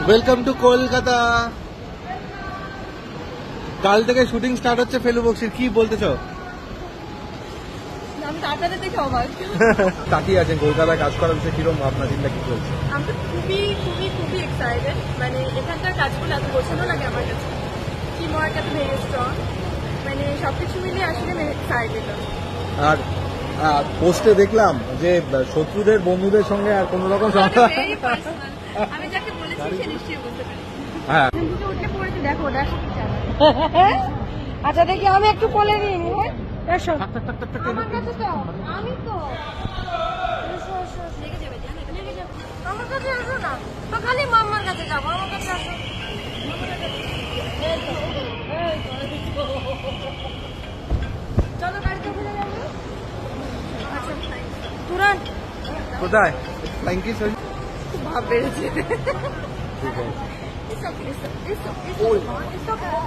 Welcome to Kolkata. কাল থেকে shooting start হচ্ছে ফেলু বক্সির, কি বলতে চাও? আমি আপনাদের দেখে অবাক। তাকিয়ে আছেন কলকাতায় কাজ করার বিষয়ে কিরকম ভাবনা চিন্তা কি চলছে? আমি তো খুবই খুবই খুবই এক্সাইটেড। মানে এখানকার কাজগুলো এত গোছানো লাগে আমার কাছে, টিম ওয়ার্ক এত ভেরি স্ট্রং, মানে সবকিছু মিলিয়ে আসলে আমি এক্সাইটেড। আর পোস্টে দেখলাম যে শত্রুদের বন্ধুদের সঙ্গে আর কোন রকম আমি যাকে বলেছি সে নিশ্চয়ই বুঝতে পারি। হ্যাঁ উঠে পড়েছে, দেখো ওটার সাথে যাবে। আচ্ছা দেখি আমি একটু কোলে নিয়ে নি। হ্যাঁ এসো আমার কাছে তো, আমি তো এসো এসো লেগে যাবে, লেগে যাবে। আমার কাছে আসো না তো, খালি মাম্মার কাছে যাবো, আমার কাছে আসো। চলো গাড়িতে উঠে যাবো। আচ্ছা তুরান কোথায় থ্যাংক ইউ সো খুব ভাব বেড়েছে। ঠিক আছে। It's okay.